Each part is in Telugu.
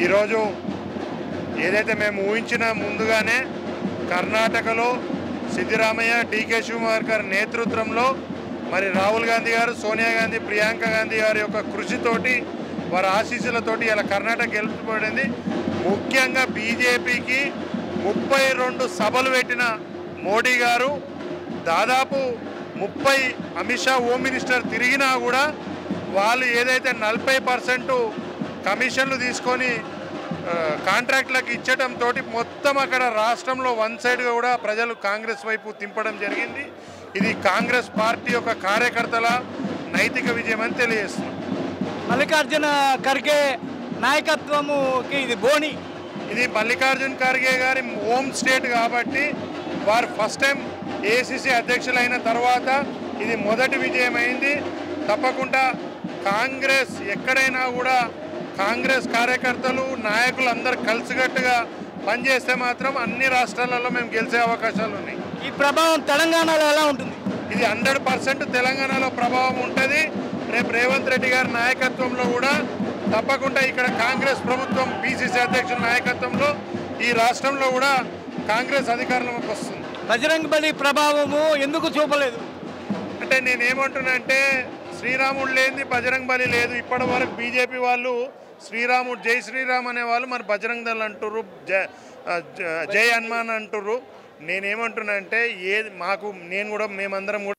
ఈరోజు ఏదైతే మేము ఊహించిన ముందుగానే కర్ణాటకలో సిద్ధరామయ్య, డీకే శివకుమార్ నేతృత్వంలో మరి రాహుల్ గాంధీ గారు, సోనియా గాంధీ, ప్రియాంక గాంధీ గారి యొక్క కృషితోటి, వారి ఆశీస్సులతోటి ఇలా కర్ణాటక గెలుపబడింది. ముఖ్యంగా బీజేపీకి 32 సభలు పెట్టిన మోడీ గారు దాదాపు 30 అమిత్ షా హోమ్ మినిస్టర్ తిరిగినా కూడా వాళ్ళు ఏదైతే 40% కమిషన్లు తీసుకొని కాంట్రాక్ట్లకు ఇచ్చడంతో మొత్తం అక్కడ రాష్ట్రంలో వన్ సైడ్గా కూడా ప్రజలు కాంగ్రెస్ వైపు తింపడం జరిగింది. ఇది కాంగ్రెస్ పార్టీ యొక్క కార్యకర్తల నైతిక విజయం అని తెలియజేస్తున్నాం. మల్లికార్జున ఖర్గే నాయకత్వముకి ఇది బోని. ఇది మల్లికార్జున్ ఖర్గే గారి హోమ్ స్టేట్ కాబట్టి వారు ఫస్ట్ టైం ఏఐసిసి అధ్యక్షులైన తర్వాత ఇది మొదటి విజయం అయింది. తప్పకుండా కాంగ్రెస్ ఎక్కడైనా కూడా కాంగ్రెస్ కార్యకర్తలు, నాయకులు అందరూ కలిసికట్టుగా పనిచేస్తే మాత్రం అన్ని రాష్ట్రాలలో మేము గెలిచే అవకాశాలు ఉన్నాయి. ఈ ప్రభావం తెలంగాణలో ఎలా ఉంటుంది? ఇది 100% తెలంగాణలో ప్రభావం ఉంటుంది. రేపు రేవంత్ రెడ్డి గారి నాయకత్వంలో కూడా తప్పకుండా ఇక్కడ కాంగ్రెస్ ప్రభుత్వం, పిసిసి అధ్యక్షుల నాయకత్వంలో ఈ రాష్ట్రంలో కూడా కాంగ్రెస్ అధికారంలోకి వస్తుంది. బజరంగ్ బలి ప్రభావము ఎందుకు చూపలేదు అంటే నేనేమంటున్నా అంటే శ్రీరాముడు లేనిది బజరంగ్ బలి లేదు. ఇప్పటి వరకు బీజేపీ వాళ్ళు శ్రీరాముడు, జై శ్రీరామ్ అనే వాళ్ళు మరి బజరంగ్ దళ్ అంటుర్రు, జై హనుమాన్ అంటుర్రు. నేనేమంటున్నా అంటే మేమందరం కూడా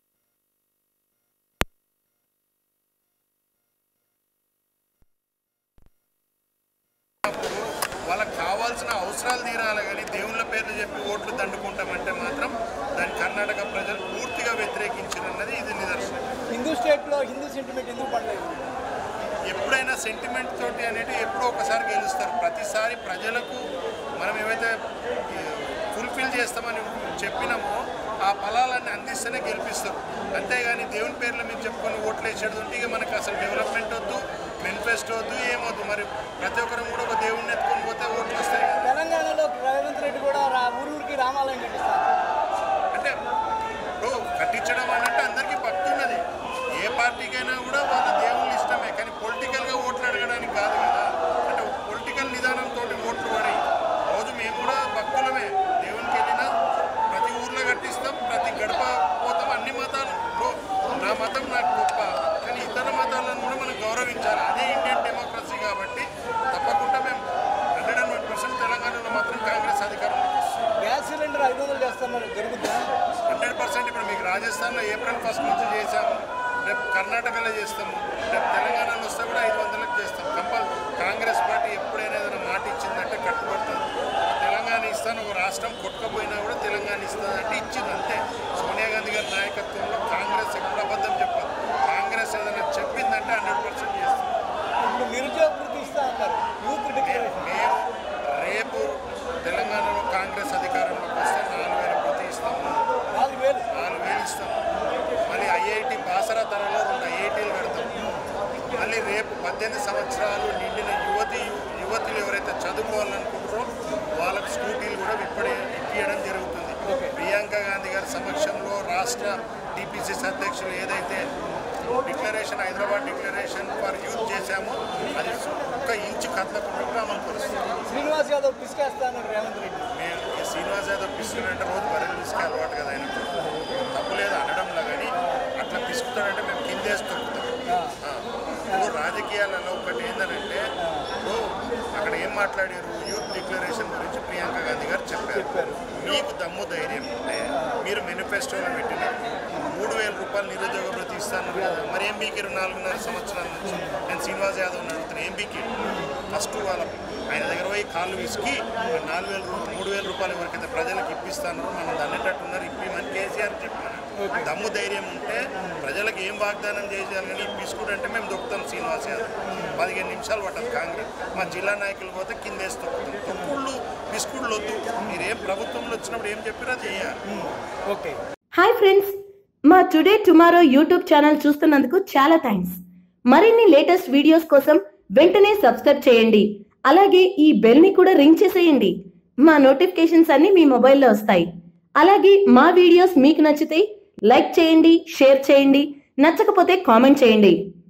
వాళ్ళకి కావాల్సిన అవసరాలు తీరాలి, కానీ దేవుళ్ళ పేర్లు చెప్పి ఓట్లు దండుకుంటామంటే మాత్రం దాన్ని కర్ణాటక ప్రజలు పూర్తిగా వ్యతిరేకించారన్నది ఇది నిదర్శనం. హిందూ స్టేట్లో హిందూ సెంటిమెంట్ ఎందుకు పడలేదు? ఎప్పుడైనా సెంటిమెంట్ తోటి అనేవి ఎప్పుడో ఒకసారి గెలుస్తారు. ప్రతిసారి ప్రజలకు మనం ఏవైతే ఫుల్ఫిల్ చేస్తామని చెప్పినామో ఆ ఫలాలన్నీ అందిస్తేనే గెలిపిస్తారు. అంతేగాని దేవుని పేర్ల మీద చెప్పుకొని ఓట్లు వేసేది ఉంటే ఇక మనకు అసలు డెవలప్మెంట్ వద్దు, మేనిఫెస్టో వద్దు, ఏమొద్దు. మరి ప్రతి ఒక్కరు కూడా ఒక దేవుడిని ఎత్తుకొని పోతే ఓట్లు వస్తాయి. తెలంగాణలో రేవంత్ రెడ్డి కూడా ఊరికి రామాలయం కట్టిస్తారు. అంటే కట్టించడం అనంటే అందరికీ భక్తి ఉన్నది. ఏ పార్టీకైనా కూడా వాళ్ళ దేవుళ్ళు ఇష్టమే, కానీ పొలిటికల్గా ఓట్లు అడగడానికి కాదు కదా. అంటే పొలిటికల్ నిదానంతో ఓట్లు పడాయి. రోజు మేము కూడా భక్తులమే, దేవునికి వెళ్ళినా ప్రతి ఊర్లో కట్టిస్తాం, ప్రతి గడప పోతాం. అన్ని మతాలు, నా మతం నాకు గొప్ప, కానీ ఇతర మతాలను కూడా మనం గౌరవించాలి. అదే ఇండియన్ డెమోక్రసీ. కాబట్టి తప్పకుండా మేము 100% తెలంగాణలో మాత్రం కాంగ్రెస్ అధికారంలోకి వస్తుంది. గ్యాస్ సిలిండర్ 500 చేస్తామని జరుగుతుందా? 100%. ఇప్పుడు మీకు రాజస్థాన్లో April 1 నుంచి చేశాము, రేపు కర్ణాటకలో చేస్తాము, రేపు తెలంగాణలో వస్తే కూడా 500లకు చేస్తాం. కాంగ్రెస్ పార్టీ ఎప్పుడైనా ఏదైనా మాట ఇచ్చిందంటే కట్టుబడుతుంది. తెలంగాణ ఇస్తాను, ఒక రాష్ట్రం కొట్టుకపోయినా కూడా తెలంగాణ ఇస్తుందంటే ఇచ్చింది, అంతే. సోనియా గాంధీ గారి నాయకత్వంలో కాంగ్రెస్ ఎప్పుడు అబద్ధం చెప్పదు. కాంగ్రెస్ ఏదైనా చెప్పిందంటే 100% చేస్తాం. ఇప్పుడు నిరుద్యోగ వృత్తి ఇస్తా అన్నారు, యూత్ డిక్లరేషన్. మేము రేపు తెలంగాణలో కాంగ్రెస్ అధికారంలోకి వస్తే 4,000 వృత్తి ఇస్తాము, 4,000 ఇస్తాము. మళ్ళీ ఐఐటి బాసరా తరలో 2 ఐఐటీలు కడతాం. మళ్ళీ రేపు 18 సంవత్సరాలు నిండిన యువతులు ఎవరైతే చదువుకోవాలనుకుంటారో వాళ్ళకు స్కూటీలు కూడా ఇప్పించడం జరుగుతుంది. ప్రియాంక గాంధీ గారి సమక్షంలో రాష్ట్ర టీపీసీసీ అధ్యక్షులు ఏదైతే declaration, Hyderabad declaration for youth చేశామో అది 1 ఇంచు కదలకుండా అమలు పరుస్తుంది. శ్రీనివాస్ యాదవ్ పిసికేస్తాను రేవంత్ రెడ్డి. మేము శ్రీనివాస్ యాదవ్ పిసుకునంటే రోజు బర్రెలు పిసుకే అలవాటు కదా ఆయనకు, తప్పులేదు అనడంలో. కానీ అట్లా పిసుకుతాడంటే మేము కిందేసి తొక్కుతాం. ఇప్పుడు రాజకీయాలలో ఒకటి ఏంటంటే అక్కడ ఏం మాట్లాడారు, యూత్ డిక్లరేషన్ గురించి ప్రియాంక గాంధీ గారు చెప్పారు. మీకు దమ్ము ధైర్యం ఉంటే మీరు మేనిఫెస్టోలో పెట్టినారు 3,000 రూపాయలు నిరుద్యోగ భృతి ఇస్తాను కదా, మరి ఏం బీకిరు 4.5 సంవత్సరాల నుంచి? నేను శ్రీనివాస్ యాదవ్ అడుగుతాను, ఏం బీకి? ఫస్ట్ ఆయన దగ్గర పోయి కాళ్ళు విసికి 3,000 రూపాయలు ఎవరికైతే ప్రజలకు ఇప్పిస్తానో మనం దన్నేటట్టున్నారు, ఇప్పిమని కేసీఆర్ చెప్పారు. దమ్ము ధైర్యం ఉంటే ప్రజలకు ఏం వాగ్దానం చేసేయాలి, కానీ ఇప్పించుకుంటే మేము దొక్కుతాం. శ్రీనివాస్ యాదవ్ 15 నిమిషాలు పట్టదు కాంగ్రెస్. మా జిల్లా నాయకులు పోతే కిందేసి తొక్కుతాం. తొక్కుళ్ళు బిస్కుళ్ళు వద్దు, మీరేం ప్రభుత్వంలో వచ్చినప్పుడు ఏం చెప్పినా చేయాలి. ఓకే. హాయ్ ఫ్రెండ్స్, మా టుడే టుమారో యూట్యూబ్ ఛానల్ చూస్తున్నందుకు చాలా థ్యాంక్స్. మరిన్ని లేటెస్ట్ వీడియోస్ కోసం వెంటనే సబ్స్క్రైబ్ చేయండి. అలాగే ఈ బెల్ ని కూడా రింగ్ చేసేయండి. మా నోటిఫికేషన్స్ అన్ని మీ మొబైల్లో వస్తాయి. అలాగే మా వీడియోస్ మీకు నచ్చితే లైక్ చేయండి, షేర్ చేయండి, నచ్చకపోతే కామెంట్ చేయండి.